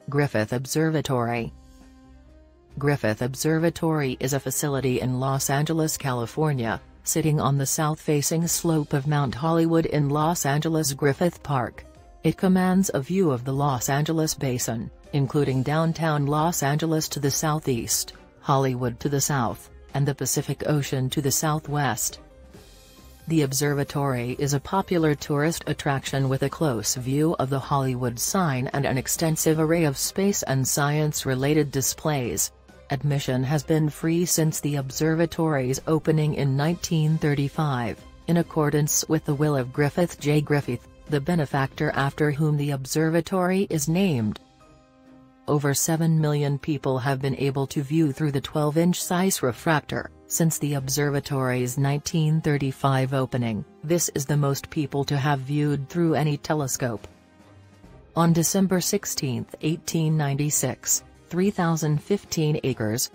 Griffith Observatory. Griffith Observatory is a facility in Los Angeles, California, sitting on the south-facing slope of Mount Hollywood in Los Angeles Griffith Park. It commands a view of the Los Angeles Basin, including downtown Los Angeles to the southeast, Hollywood to the south, and the Pacific Ocean to the southwest. The observatory is a popular tourist attraction with a close view of the Hollywood sign and an extensive array of space and science-related displays. Admission has been free since the observatory's opening in 1935, in accordance with the will of Griffith J. Griffith, the benefactor after whom the observatory is named. Over 7 million people have been able to view through the 12-inch size refractor since the observatory's 1935 opening. This is the most people to have viewed through any telescope. On December 16, 1896, 3,015 acres,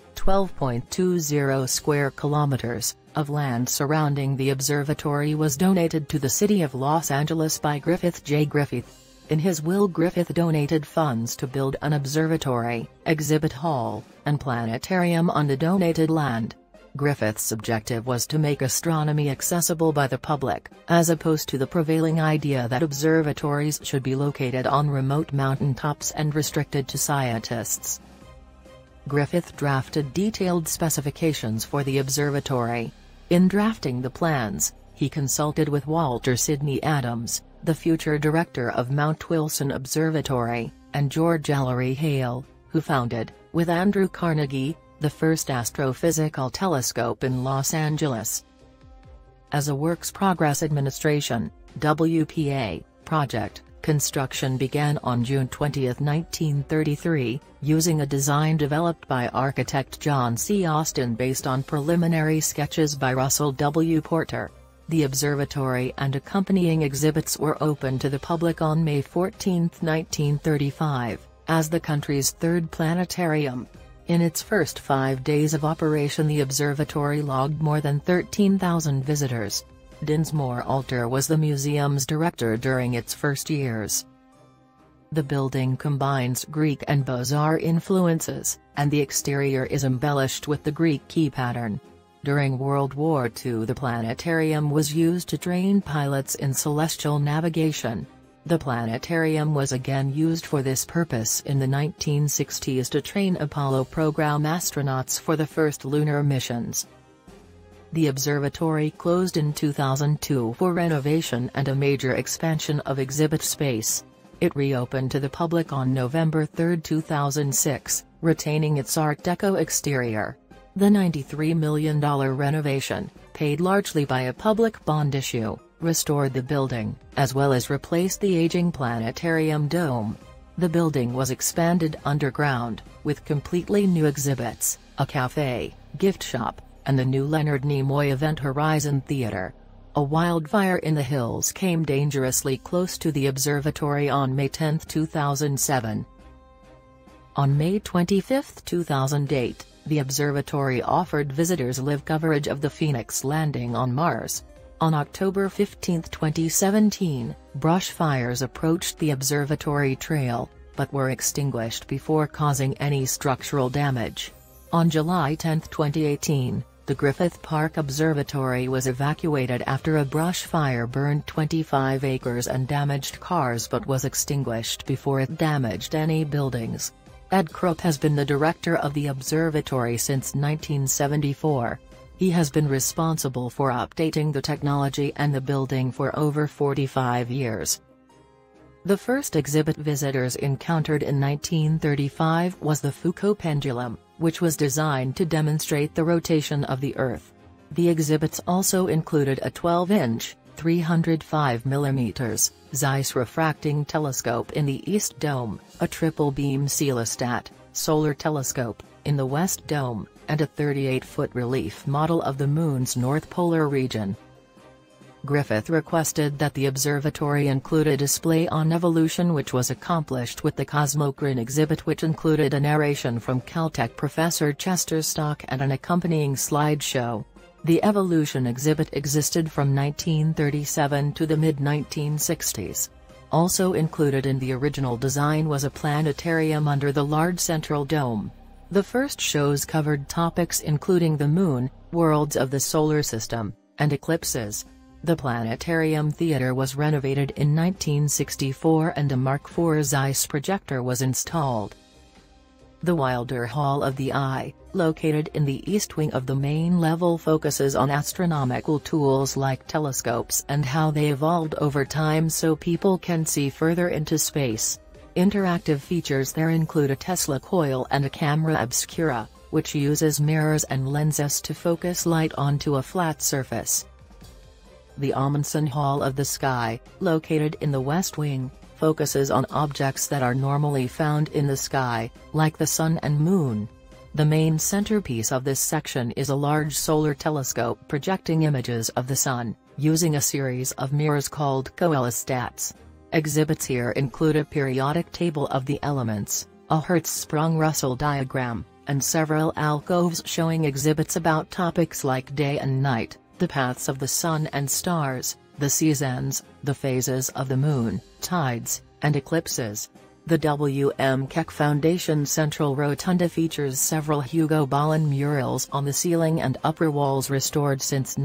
12.20 square kilometers, of land surrounding the observatory was donated to the city of Los Angeles by Griffith J. Griffith. In his will, Griffith donated funds to build an observatory, exhibit hall, and planetarium on the donated land. Griffith's objective was to make astronomy accessible by the public, as opposed to the prevailing idea that observatories should be located on remote mountaintops and restricted to scientists. Griffith drafted detailed specifications for the observatory. In drafting the plans, he consulted with Walter Sidney Adams, the future director of Mount Wilson Observatory, and George Ellery Hale, who founded, with Andrew Carnegie, the first astrophysical telescope in Los Angeles. As a Works Progress Administration (WPA) project, construction began on June 20, 1933, using a design developed by architect John C. Austin based on preliminary sketches by Russell W. Porter. The observatory and accompanying exhibits were opened to the public on May 14, 1935, as the country's third planetarium. In its first 5 days of operation, the observatory logged more than 13,000 visitors. Dinsmore Alter was the museum's director during its first years. The building combines Greek and Beaux-Arts influences, and the exterior is embellished with the Greek key pattern. During World War II, the planetarium was used to train pilots in celestial navigation. The planetarium was again used for this purpose in the 1960s to train Apollo program astronauts for the first lunar missions. The observatory closed in 2002 for renovation and a major expansion of exhibit space. It reopened to the public on November 3, 2006, retaining its Art Deco exterior. The $93 million renovation, paid largely by a public bond issue, restored the building, as well as replaced the aging planetarium dome. The building was expanded underground, with completely new exhibits, a cafe, gift shop, and the new Leonard Nimoy Event Horizon Theater. A wildfire in the hills came dangerously close to the observatory on May 10, 2007. On May 25, 2008, the observatory offered visitors live coverage of the Phoenix landing on Mars. On October 15, 2017, brush fires approached the observatory trail, but were extinguished before causing any structural damage. On July 10, 2018, the Griffith Park Observatory was evacuated after a brush fire burned 25 acres and damaged cars but was extinguished before it damaged any buildings. Ed Krupp has been the director of the observatory since 1974. He has been responsible for updating the technology and the building for over 45 years. The first exhibit visitors encountered in 1935 was the Foucault pendulum, which was designed to demonstrate the rotation of the Earth. The exhibits also included a 12-inch, 305 mm, Zeiss refracting telescope in the East Dome, a triple-beam coelostat, solar telescope, in the West Dome, and a 38-foot relief model of the Moon's north polar region. Griffith requested that the observatory include a display on evolution, which was accomplished with the Cosmochrone exhibit, which included a narration from Caltech professor Chester Stock and an accompanying slideshow. The evolution exhibit existed from 1937 to the mid-1960s. Also included in the original design was a planetarium under the large central dome. The first shows covered topics including the Moon, worlds of the Solar System, and eclipses. The planetarium theater was renovated in 1964 and a Mark IV Zeiss projector was installed. The Wilder Hall of the Eye, located in the east wing of the main level, focuses on astronomical tools like telescopes and how they evolved over time so people can see further into space. Interactive features there include a Tesla coil and a camera obscura, which uses mirrors and lenses to focus light onto a flat surface. The Amundsen Hall of the Sky, located in the West Wing, focuses on objects that are normally found in the sky, like the Sun and Moon. The main centerpiece of this section is a large solar telescope projecting images of the Sun, using a series of mirrors called coelostats. Exhibits here include a periodic table of the elements, a Hertzsprung-Russell diagram, and several alcoves showing exhibits about topics like day and night, the paths of the Sun and stars, the seasons, the phases of the Moon, tides, and eclipses. The W. M. Keck Foundation Central Rotunda features several Hugo Ballin murals on the ceiling and upper walls restored since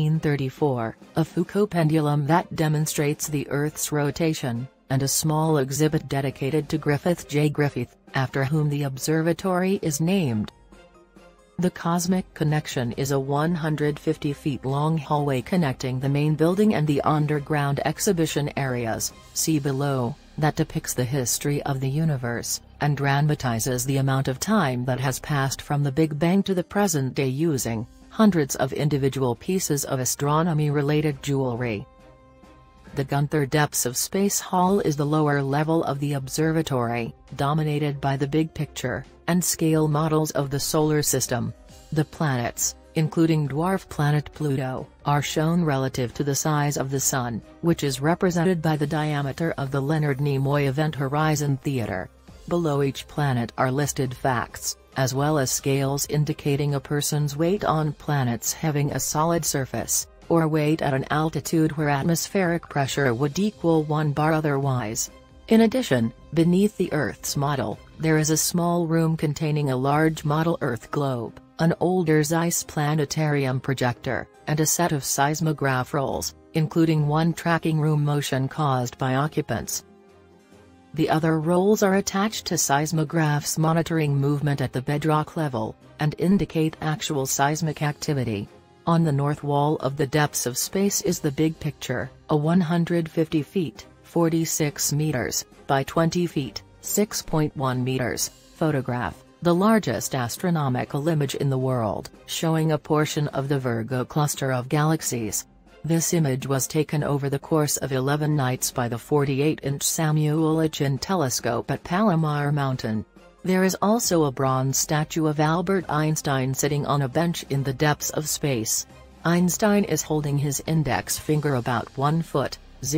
1934, a Foucault pendulum that demonstrates the Earth's rotation, and a small exhibit dedicated to Griffith J. Griffith, after whom the observatory is named. The Cosmic Connection is a 150 feet long hallway connecting the main building and the underground exhibition areas, see below, that depicts the history of the universe, and dramatizes the amount of time that has passed from the Big Bang to the present day using hundreds of individual pieces of astronomy-related jewelry. The Gunther Depths of Space Hall is the lower level of the observatory, dominated by the big picture and scale models of the Solar System. The planets, including dwarf planet Pluto, are shown relative to the size of the Sun, which is represented by the diameter of the Leonard Nimoy Event Horizon Theater. Below each planet are listed facts, as well as scales indicating a person's weight on planets having a solid surface, or weight at an altitude where atmospheric pressure would equal 1 bar otherwise. In addition, beneath the Earth's model, there is a small room containing a large model Earth globe, an older Zeiss planetarium projector, and a set of seismograph rolls, including one tracking room motion caused by occupants. The other rolls are attached to seismographs monitoring movement at the bedrock level, and indicate actual seismic activity. On the north wall of the Depths of Space is the Big Picture, a 150 feet, 46 meters, by 20 feet, 6.1 meters, photograph, the largest astronomical image in the world, showing a portion of the Virgo cluster of galaxies. This image was taken over the course of 11 nights by the 48-inch Samuel H. telescope at Palomar Mountain. There is also a bronze statue of Albert Einstein sitting on a bench in the depths of space. Einstein is holding his index finger about 1 foot,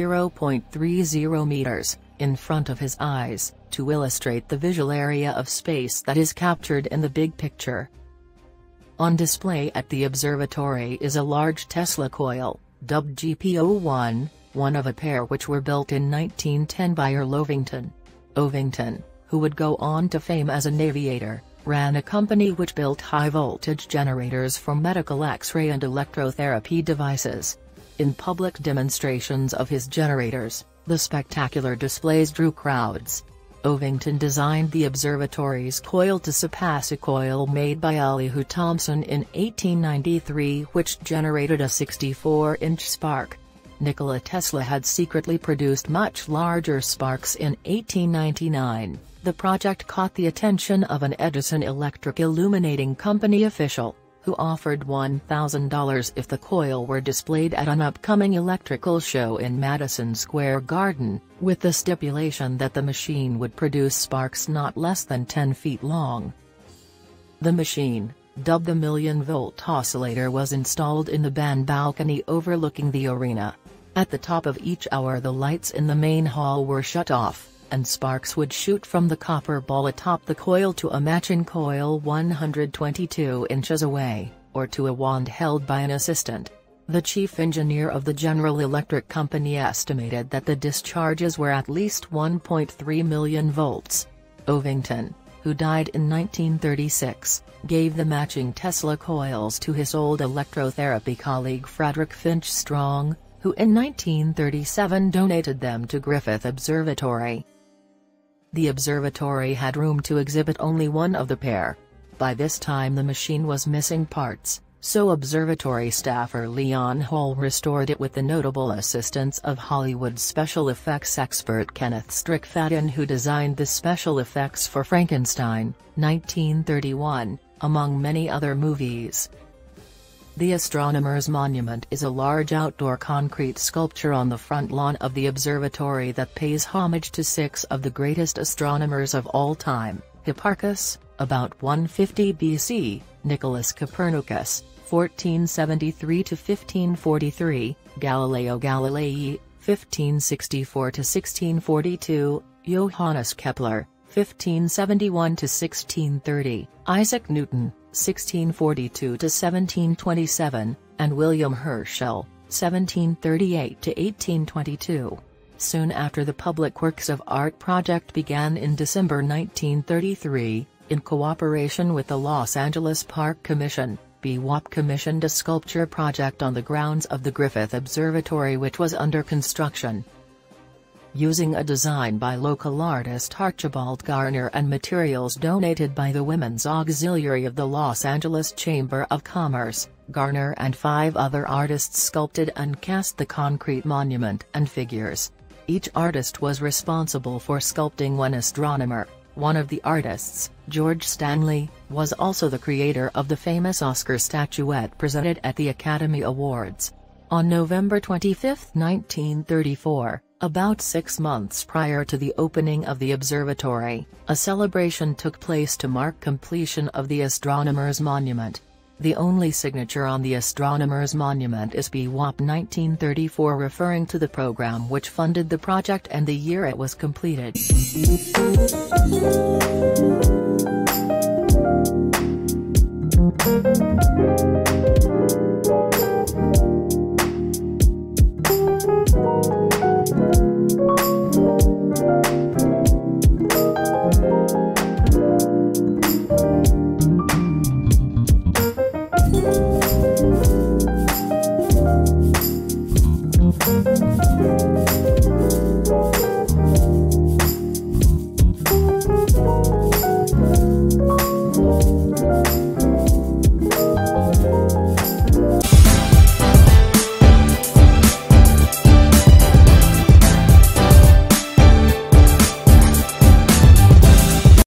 0.30 meters, in front of his eyes, to illustrate the visual area of space that is captured in the big picture. On display at the observatory is a large Tesla coil, dubbed GP01, one of a pair which were built in 1910 by Earl Ovington. Ovington, who would go on to fame as an aviator, ran a company which built high-voltage generators for medical X-ray and electrotherapy devices. In public demonstrations of his generators, the spectacular displays drew crowds. Ovington designed the observatory's coil to surpass a coil made by Elihu Thomson in 1893 which generated a 64-inch spark. Nikola Tesla had secretly produced much larger sparks in 1899. The project caught the attention of an Edison Electric Illuminating Company official, who offered $1,000 if the coil were displayed at an upcoming electrical show in Madison Square Garden, with the stipulation that the machine would produce sparks not less than 10 feet long. The machine, dubbed the million-volt oscillator, was installed in the band balcony overlooking the arena. At the top of each hour the lights in the main hall were shut off, and sparks would shoot from the copper ball atop the coil to a matching coil 122 inches away, or to a wand held by an assistant. The chief engineer of the General Electric Company estimated that the discharges were at least 1.3 million volts. Ovington, who died in 1936, gave the matching Tesla coils to his old electrotherapy colleague Frederick Finch Strong, who in 1937 donated them to Griffith Observatory. The observatory had room to exhibit only one of the pair. By this time the machine was missing parts, so observatory staffer Leon Hull restored it with the notable assistance of Hollywood special effects expert Kenneth Strickfaden, who designed the special effects for Frankenstein, 1931, among many other movies. The Astronomer's Monument is a large outdoor concrete sculpture on the front lawn of the observatory that pays homage to 6 of the greatest astronomers of all time: Hipparchus, about 150 BC, Nicholas Copernicus, 1473 to 1543, Galileo Galilei, 1564 to 1642, Johannes Kepler, 1571 to 1630, Isaac Newton, 1642 to 1727, and William Herschel, 1738 to 1822. Soon after, the Public Works of Art project began in December 1933, in cooperation with the Los Angeles Park Commission. BWOP commissioned a sculpture project on the grounds of the Griffith Observatory, which was under construction. Using a design by local artist Archibald Garner and materials donated by the Women's Auxiliary of the Los Angeles Chamber of Commerce, Garner and 5 other artists sculpted and cast the concrete monument and figures. Each artist was responsible for sculpting one astronomer. One of the artists, George Stanley, was also the creator of the famous Oscar statuette presented at the Academy Awards. On November 25, 1934, about 6 months prior to the opening of the observatory, a celebration took place to mark completion of the Astronomer's Monument. The only signature on the Astronomer's Monument is BWOP 1934, referring to the program which funded the project and the year it was completed.